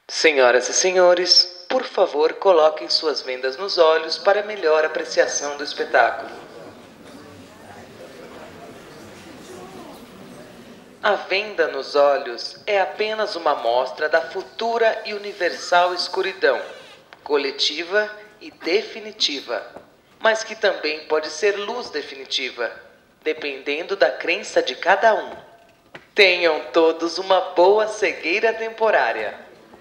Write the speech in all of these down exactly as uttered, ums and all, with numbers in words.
Senhoras e senhores, por favor, coloquem suas vendas nos olhos para melhor apreciação do espetáculo. A venda nos olhos é apenas uma amostra da futura e universal escuridão, coletiva e definitiva, mas que também pode ser luz definitiva, dependendo da crença de cada um. Tenham todos uma boa cegueira temporária.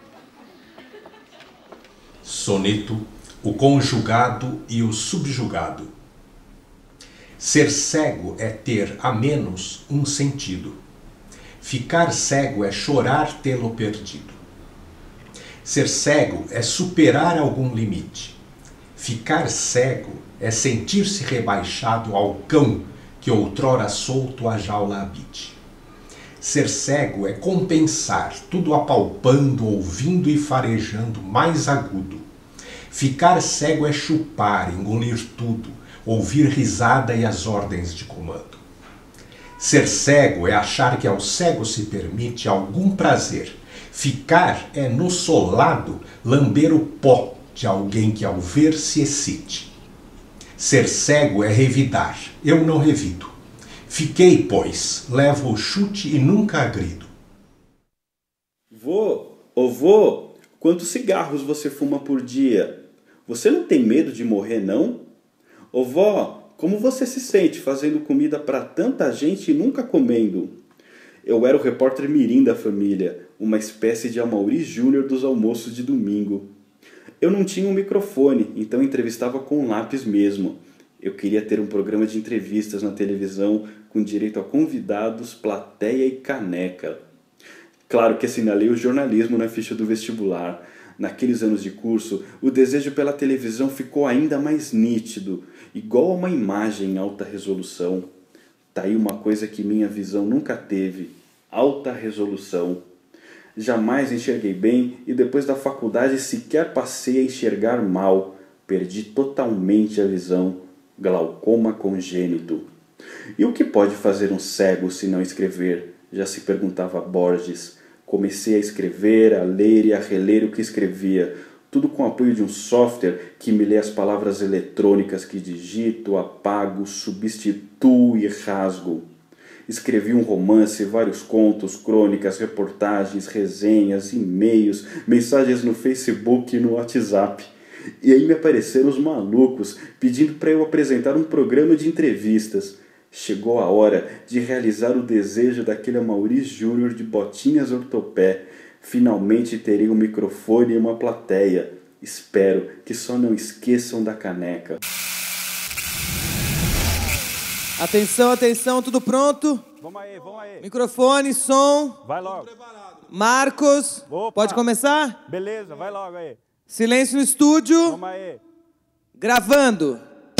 Soneto, o conjugado e o subjugado. Ser cego é ter, a menos, um sentido. Ficar cego é chorar tê-lo perdido. Ser cego é superar algum limite. Ficar cego é sentir-se rebaixado ao cão que outrora solto a jaula habite. Ser cego é compensar, tudo apalpando, ouvindo e farejando mais agudo. Ficar cego é chupar, engolir tudo, ouvir risada e as ordens de comando. Ser cego é achar que ao cego se permite algum prazer. Ficar é, no solado, lamber o pó de alguém que ao ver se excite. Ser cego é revidar, eu não revido. Fiquei, pois, levo o chute e nunca agrido. Vô, ô vô, quantos cigarros você fuma por dia? Você não tem medo de morrer, não? Ô vó, como você se sente fazendo comida para tanta gente e nunca comendo? Eu era o repórter mirim da família, uma espécie de Amaury Júnior dos almoços de domingo. Eu não tinha um microfone, então entrevistava com lápis mesmo. Eu queria ter um programa de entrevistas na televisão com direito a convidados, plateia e caneca. Claro que assinalei o jornalismo na ficha do vestibular. Naqueles anos de curso, o desejo pela televisão ficou ainda mais nítido, igual a uma imagem em alta resolução. Tá aí uma coisa que minha visão nunca teve: alta resolução. Jamais enxerguei bem e depois da faculdade sequer passei a enxergar mal. Perdi totalmente a visão. Glaucoma congênito. E o que pode fazer um cego se não escrever? Já se perguntava Borges. Comecei a escrever, a ler e a reler o que escrevia, tudo com o apoio de um software que me lê as palavras eletrônicas que digito, apago, substituo e rasgo. Escrevi um romance, vários contos, crônicas, reportagens, resenhas, e-mails, mensagens no Facebook e no WhatsApp. E aí me apareceram os malucos pedindo para eu apresentar um programa de entrevistas. Chegou a hora de realizar o desejo daquele Amaury Júnior de botinhas ortopé. Finalmente terei um microfone e uma plateia. Espero que só não esqueçam da caneca. Atenção, atenção, tudo pronto? Vamos aí, vamos aí. Microfone, som. Vai logo. Marcos, Opa. Pode começar? Beleza, vai logo aí. Silêncio no estúdio. Vamos aí. Gravando.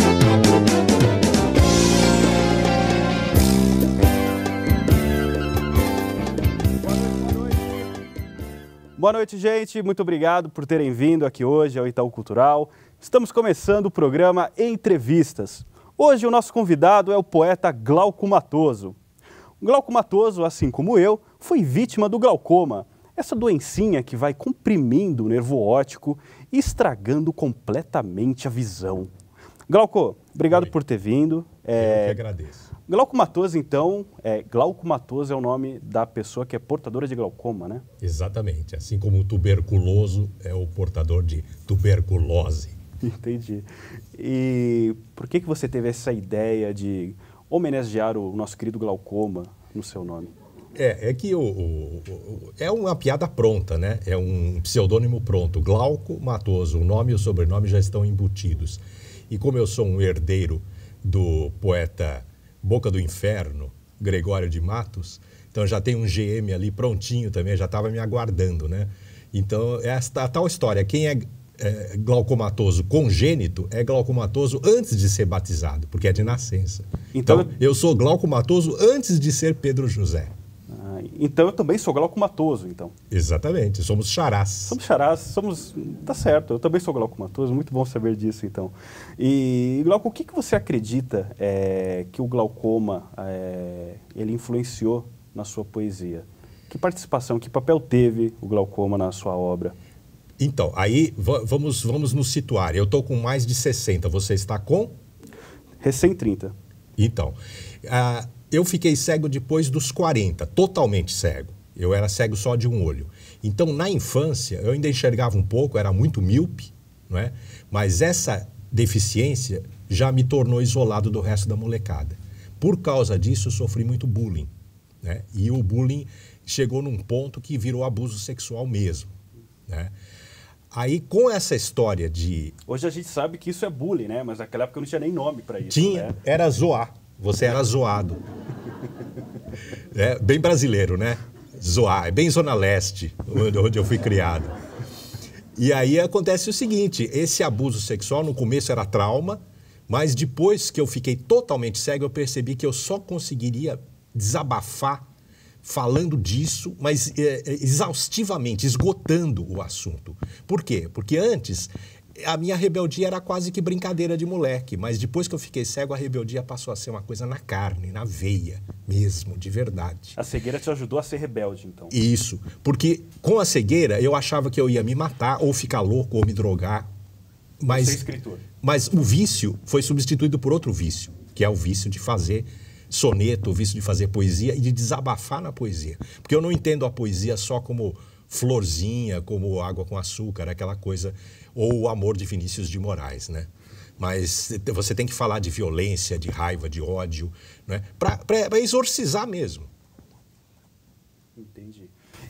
Boa noite, gente. Muito obrigado por terem vindo aqui hoje ao Itaú Cultural. Estamos começando o programa Entrevistas. Hoje o nosso convidado é o poeta Glauco Matoso. O Glauco Matoso, assim como eu, foi vítima do glaucoma, essa doencinha que vai comprimindo o nervo óptico e estragando completamente a visão. Glauco, obrigado Oi. por ter vindo. É... Eu que agradeço. Glauco Matoso, então, é, Glauco Matoso é o nome da pessoa que é portadora de glaucoma, né? Exatamente, assim como o tuberculoso é o portador de tuberculose. Entendi. E por que que você teve essa ideia de homenagear o nosso querido glaucoma no seu nome? É, é que o, o, o, é uma piada pronta, né? É um pseudônimo pronto. Glauco Matoso, o nome e o sobrenome já estão embutidos. E como eu sou um herdeiro do poeta Boca do Inferno, Gregório de Matos, então já tem um G M ali prontinho também, já estava me aguardando, né? Então, esta a tal história, quem é, é glaucomatoso congênito é glaucomatoso antes de ser batizado, porque é de nascença. Então, então eu sou glaucomatoso antes de ser Pedro José. Ah, então eu também sou glaucomatoso, então. Exatamente, somos xarás. Somos xarás, somos... Tá certo, eu também sou glaucomatoso, muito bom saber disso, então. E, Glauco, o que, que você acredita é, que o glaucoma é, ele influenciou na sua poesia? O Que participação, que papel teve o glaucoma na sua obra? Então, aí vamos, vamos nos situar. Eu estou com mais de sessenta, você está com? Recém trinta. Então, uh, eu fiquei cego depois dos quarenta, totalmente cego. Eu era cego só de um olho. Então, na infância, eu ainda enxergava um pouco, era muito míope, não é? Mas essa deficiência já me tornou isolado do resto da molecada. Por causa disso, eu sofri muito bullying, né? E o bullying chegou num ponto que virou abuso sexual mesmo, né? Aí, com essa história de... Hoje a gente sabe que isso é bullying, né? Mas naquela época não tinha nem nome para isso. Tinha, né? Era zoar. Você era zoado. É bem brasileiro, né? Zoar. É bem Zona Leste, onde eu fui criado. E aí acontece o seguinte, esse abuso sexual no começo era trauma, mas depois que eu fiquei totalmente cego, eu percebi que eu só conseguiria desabafar falando disso, mas é, exaustivamente, esgotando o assunto. Por quê? Porque antes a minha rebeldia era quase que brincadeira de moleque, mas depois que eu fiquei cego, a rebeldia passou a ser uma coisa na carne, na veia mesmo, de verdade. A cegueira te ajudou a ser rebelde, então? Isso, porque com a cegueira eu achava que eu ia me matar, ou ficar louco, ou me drogar. Mas, Você é escritor. Mas o vício foi substituído por outro vício, que é o vício de fazer soneto, o vício de fazer poesia e de desabafar na poesia. Porque eu não entendo a poesia só como florzinha, como água com açúcar, aquela coisa, ou o amor de Vinícius de Moraes, né? Mas você tem que falar de violência, de raiva, de ódio, né? Para exorcizar mesmo. Entendi.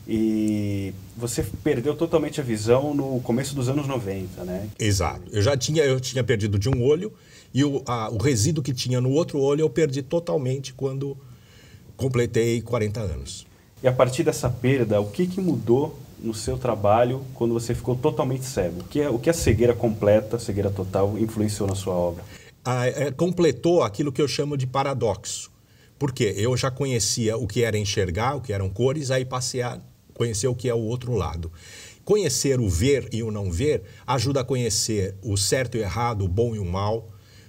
E você perdeu totalmente a visão no começo dos anos noventa, né? Exato. Eu já tinha, eu tinha perdido de um olho e o, a, o resíduo que tinha no outro olho eu perdi totalmente quando completei quarenta anos. E a partir dessa perda, o que, que mudou no seu trabalho quando você ficou totalmente cego? O que, é, o que a cegueira completa, a cegueira total, influenciou na sua obra? Ah, é, completou aquilo que eu chamo de paradoxo. Por quê? Eu já conhecia o que era enxergar, o que eram cores, aí passei a conhecer o que é o outro lado. Conhecer o ver e o não ver ajuda a conhecer o certo e o errado, o bom e o mal,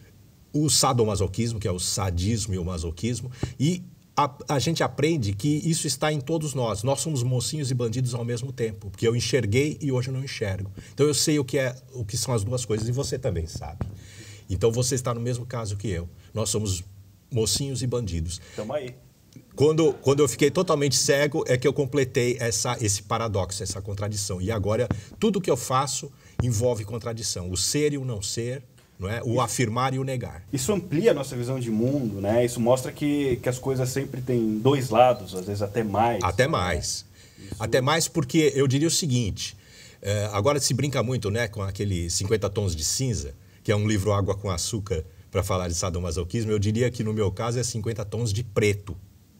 o sadomasoquismo, que é o sadismo e o masoquismo, e a, a gente aprende que isso está em todos nós. Nós somos mocinhos e bandidos ao mesmo tempo, porque eu enxerguei e hoje eu não enxergo. Então eu sei o que, é, o que são as duas coisas e você também sabe. Então você está no mesmo caso que eu. Nós somos mocinhos e bandidos. Tamo aí. Quando, quando eu fiquei totalmente cego é que eu completei essa, esse paradoxo, essa contradição. E agora tudo que eu faço envolve contradição. O ser e o não ser, não é? O isso, afirmar e o negar. Isso amplia a nossa visão de mundo, né? Isso mostra que, que as coisas sempre têm dois lados, às vezes até mais. Até mais. Né? Isso... Até mais porque eu diria o seguinte, é, agora se brinca muito, né, com aquele cinquenta tons de cinza, que é um livro Água com Açúcar para falar de sadomasoquismo. Eu diria que no meu caso é cinquenta tons de preto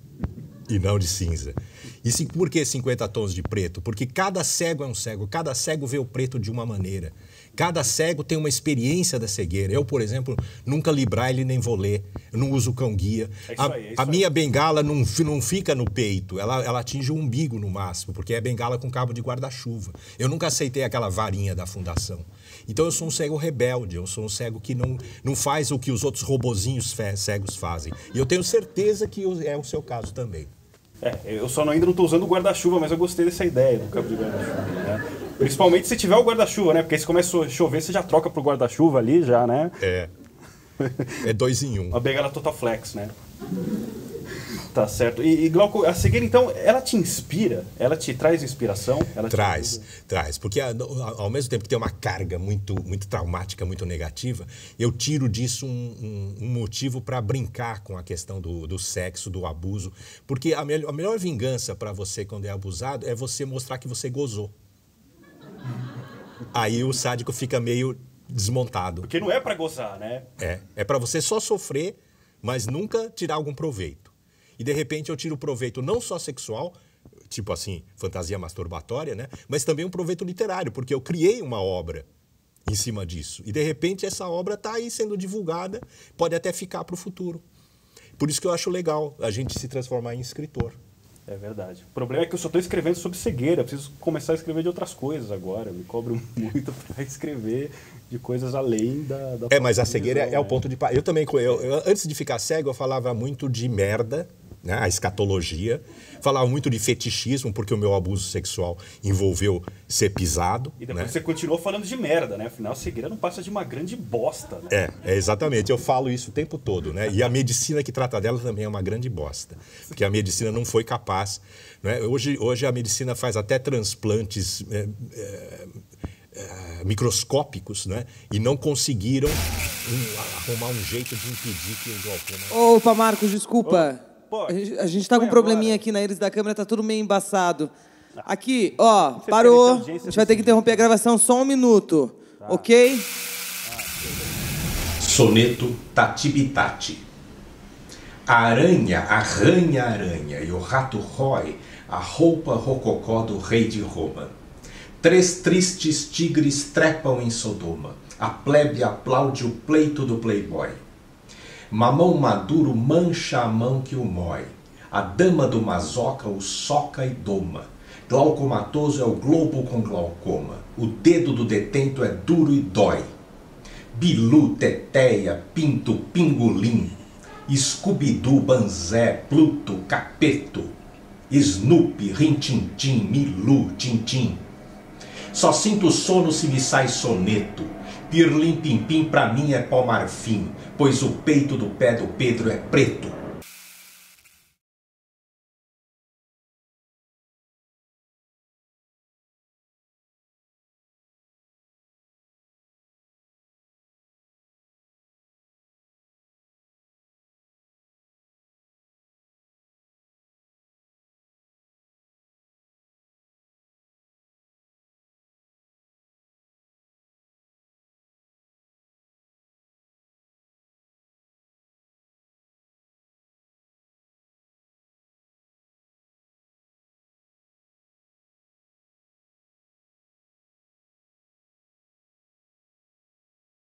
e não de cinza. E sim, por que cinquenta tons de preto? Porque cada cego é um cego, cada cego vê o preto de uma maneira. Cada cego tem uma experiência da cegueira. Eu, por exemplo, nunca li braille nem vou ler, eu não uso cão-guia. É isso a aí, é isso a aí. minha bengala não, não fica no peito, ela, ela atinge o umbigo no máximo, porque é bengala com cabo de guarda-chuva. Eu nunca aceitei aquela varinha da fundação. Então eu sou um cego rebelde, eu sou um cego que não, não faz o que os outros robozinhos cegos fazem. E eu tenho certeza que é o seu caso também. É, eu só não, ainda não estou usando o guarda-chuva, mas eu gostei dessa ideia do cabo de guarda-chuva, né? Principalmente se tiver o guarda-chuva, né? Porque se começa a chover, você já troca pro guarda-chuva ali, já, né? É. É dois em um. Uma bengala Total Flex, né? Tá certo. E, e Glauco, a cegueira, então, ela te inspira? Ela te traz inspiração? Ela traz, te... traz. Porque ao mesmo tempo que tem uma carga muito, muito traumática, muito negativa, eu tiro disso um, um, um motivo para brincar com a questão do, do sexo, do abuso. Porque a, me a melhor vingança para você quando é abusado é você mostrar que você gozou. Aí o sádico fica meio desmontado. Porque não é para gozar, né? É, é para você só sofrer, mas nunca tirar algum proveito. E de repente eu tiro proveito não só sexual, tipo assim, fantasia masturbatória, né? Mas também um proveito literário, porque eu criei uma obra em cima disso. E de repente essa obra está aí sendo divulgada, pode até ficar para o futuro. Por isso que eu acho legal a gente se transformar em escritor. É verdade. O problema é que eu só estou escrevendo sobre cegueira. Eu preciso começar a escrever de outras coisas agora. Eu me cobro muito para escrever de coisas além da... da é, mas a cegueira visão, é, é o né? ponto de... Eu também, eu, eu, antes de ficar cego, eu falava muito de merda, né, a escatologia. Falava muito de fetichismo, porque o meu abuso sexual envolveu ser pisado. E depois né? você continuou falando de merda, né? Afinal, cegueira não passa de uma grande bosta, né? É, é, exatamente. Eu falo isso o tempo todo, né? E a medicina que trata dela também é uma grande bosta. Porque a medicina não foi capaz. Né? Hoje, hoje a medicina faz até transplantes é, é, é, microscópicos, né? E não conseguiram um, arrumar um jeito de impedir que o glaucoma... Opa, Marcos, desculpa. Ô. Pô, a, gente, a gente tá com um agora. probleminha aqui na íris da câmera, tá tudo meio embaçado. Aqui, ó, Você parou. quer A inteligência gente vai ter que interromper a gravação só um minuto, Tá. ok? Soneto Tatibitati. A aranha arranha a aranha e o rato rói a roupa rococó do rei de Roma. Três tristes tigres trepam em Sodoma. A plebe aplaude o pleito do playboy. Mamão maduro mancha a mão que o mói. A dama do mazoca o soca e doma. Glaucomatoso é o globo com glaucoma. O dedo do detento é duro e dói. Bilu, teteia, pinto, pingolim. Scooby-Doo, banzé, Pluto, capeto. Snoopy, rintintim, Milu, tintim. Só sinto sono se me sai soneto. Pirlim-pim-pim pra mim é pó marfim, pois o peito do pé do Pedro é preto.